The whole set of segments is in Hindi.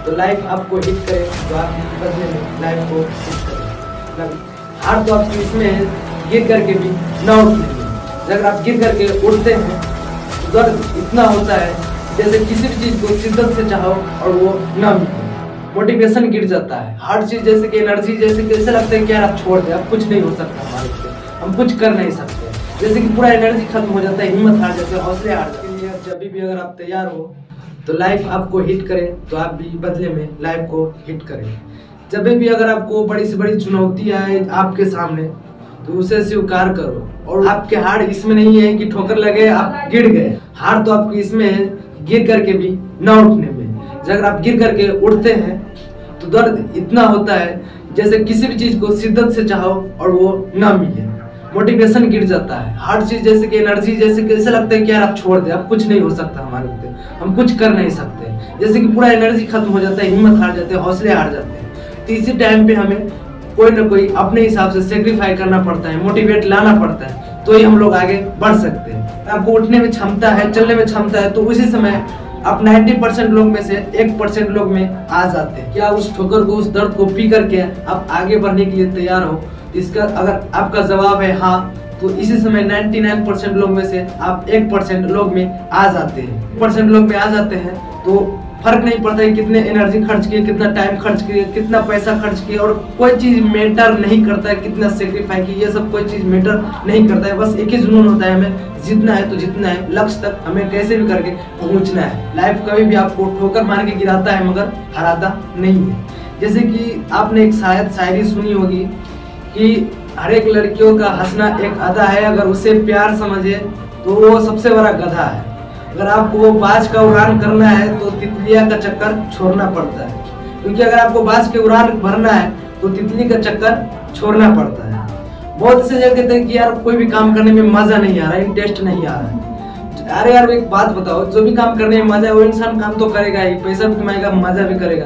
तो लाइफ आपको हिट करे तो आप बदले में लाइफ को हिट करें। हार तो आपकी इसमें है गिर करके भी ना उठने में। अगर आप गिर करके उठते हैं तो दर्द इतना होता है जैसे किसी भी चीज को शिद्दत से चाहो और वो ना मिले, मोटिवेशन गिर जाता है। हर चीज जैसे कि एनर्जी जैसे कैसे लगता है कि यार आप छोड़ दे, अब कुछ नहीं हो सकता हमारे से, हम कुछ कर नहीं सकते, जैसे कि पूरा एनर्जी खत्म हो जाता है, हिम्मत हार जाते हैं, हौसले हार जाते हैं। जब भी अगर आप तैयार हो तो लाइफ आपको हिट करे तो आप भी बदले में लाइफ को हिट करें। जब भी अगर आपको बड़ी से बड़ी चुनौती आए आपके सामने तो उसे स्वीकार करो। और आपके हार इसमें नहीं है कि ठोकर लगे आप गिर गए, हार तो आपकी इसमें है गिर करके भी ना उठने में। अगर आप गिर करके उठते हैं तो दर्द इतना होता है जैसे किसी भी चीज को शिद्दत से चाहो और वो ना मिले, मोटिवेशन गिर जाता है। हर चीज जैसे कि एनर्जी जैसे कैसे लगता है कि यार आप छोड़ दे, अब कुछ नहीं हो सकता हमारे से, हम कुछ कर नहीं सकते, जैसे कि पूरा एनर्जी खत्म हो जाता है, हिम्मत हार जाते हैं, हौसले हार जाते हैं। तो इसी टाइम पे हमें कोई ना कोई अपने हिसाब से सेक्रीफाई करना पड़ता है, मोटिवेट लाना पड़ता है, तो ही हम लोग आगे बढ़ सकते हैं। आपको उठने में क्षमता है, चलने में क्षमता है, तो उसी समय आप 90% लोग में से 1% लोग में आ जाते हैं। क्या उस ठोकर को, उस दर्द को पी करके आप आगे बढ़ने के लिए तैयार हो? इसका अगर आपका जवाब है हाँ, तो इसी समय 99% लोग में से आप 1% लोग में आ जाते हैं। 1% लोग में आ जाते हैं तो फर्क नहीं पड़ता है कितने एनर्जी खर्च किए, कितना टाइम खर्च किए, कितना पैसा खर्च किए, और कोई चीज मैटर नहीं करता है, कितना सेक्रीफाई किए, ये सब कोई चीज मैटर नहीं करता है। बस एक ही जुनून होता है, हमें जीतना है तो जीतना है, लक्ष्य तक हमें कैसे भी करके पहुंचना है। लाइफ कभी भी आपको ठोकर मार के गिराता है मगर हराता नहीं है। जैसे कि आपने एक शायद शायरी सुनी होगी कि हर एक लड़कियों का हंसना एक अदा है, अगर उसे प्यार समझे तो वो सबसे बड़ा गधा है। अगर आपको बाज का उड़ान करना है तो तितलिया का चक्कर छोड़ना पड़ता है, क्योंकि अगर आपको बाज के उड़ान भरना है तो तितली का चक्कर छोड़ना पड़ता है। बहुत से जगह कहते हैं कि यार कोई भी काम करने में मजा नहीं आ रहा, इंटरेस्ट नहीं आ रहा है। अरे यार एक बात बताओ, जो भी काम करने में मजा है वो इंसान काम तो करेगा ही, पैसा भी कमाएगा, मजा भी करेगा।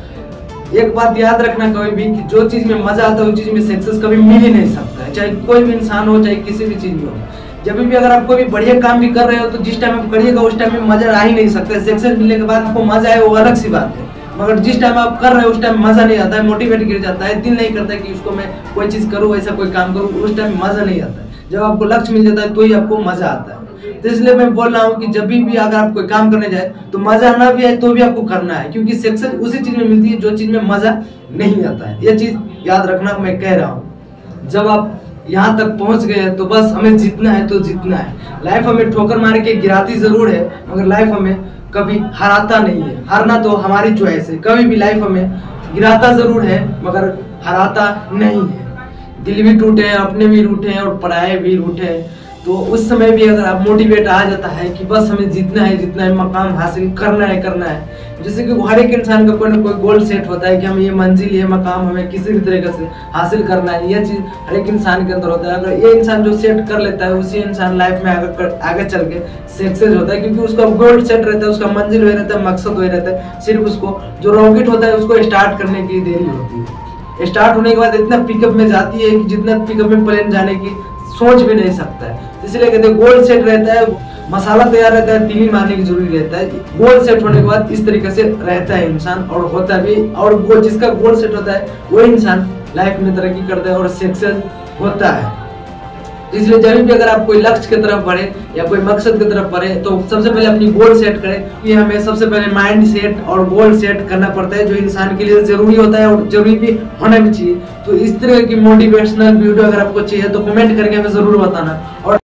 एक बात याद रखना कभी भी कि जो चीज में मजा आता है उस चीज में सक्सेस कभी मिल ही नहीं सकता है, चाहे कोई भी इंसान हो, चाहे किसी भी चीज में हो। जब भी अगर आप कोई भी बढ़िया काम भी कर रहे हो तो जिस टाइम आप करिएगा उस टाइम में मजा आ ही नहीं सकता है। सक्सेस मिलने के बाद आपको मजा आए वो अलग सी बात है, मगर जिस टाइम आप कर रहे हो उस टाइम मजा नहीं आता है, मोटिवेट गिर जाता है, दिल नहीं करता है कि उसको मैं कोई चीज करूँ, ऐसा कोई काम करूँ, उस टाइम मजा नहीं आता है। जब आपको लक्ष्य मिल जाता है तो ही आपको मजा आता है। तो इसलिए मैं बोल रहा हूँ कि जब भी अगर आप कोई काम करने जाए तो मजा ना भी आए तो भी आपको करना है, क्योंकि सक्सेस उसी चीज में मिलती है जो चीज में मजा नहीं आता है। ये चीज याद रखना मैं कह रहा हूँ। जब आप यहाँ तक पहुंच गए तो बस हमें जीतना है तो जीतना है। लाइफ हमें ठोकर मार के गिराती जरूर है मगर लाइफ हमें कभी हराता नहीं है। हारना तो हमारी चॉइस है, कभी भी लाइफ हमें गिराता जरूर है मगर हराता नहीं है। दिल भी टूटे, अपने भी रूठे और पराये भी रूठे, तो उस समय भी अगर आप मोटिवेट आ जाता है कि बस हमें जीतना है, मकाम हासिल करना है। जैसे कि हर एक इंसान का कोई ना कोई गोल सेट होता है कि हमें ये मंजिल, ये मकाम हमें किसी भी तरीके से हासिल करना है। ये चीज हर एक इंसान के अंदर होता है। अगर ये इंसान जो सेट कर लेता है उसी इंसान लाइफ में आगे चल के सक्सेस होता है, क्योंकि उसका गोल सेट रहता है, उसका मंजिल वही रहता है, मकसद वही रहता है। सिर्फ उसको जो रॉकेट होता है उसको स्टार्ट करने की देरी होती है। स्टार्ट होने के बाद इतना पिकअप में जाती है कि जितना पिकअप में प्लेन जाने की सोच भी नहीं सकता है। इसलिए कहते हैं गोल सेट रहता है, मसाला तैयार रहता है, तीली मारने की जरूरी रहता है। गोल सेट होने के बाद इस तरीके से रहता है इंसान और होता भी, और वो जिसका गोल सेट होता है वो इंसान लाइफ में तरक्की करता है और सक्सेस होता है। इसलिए जब भी अगर आप कोई लक्ष्य की तरफ बढ़े या कोई मकसद की तरफ बढ़े तो सबसे पहले अपनी गोल सेट करें। कि हमें सबसे पहले माइंड सेट और गोल सेट करना पड़ता है, जो इंसान के लिए जरूरी होता है और जरूरी भी होना भी चाहिए। तो इस तरह की मोटिवेशनल वीडियो अगर आपको चाहिए तो कमेंट करके हमें जरूर बताना। और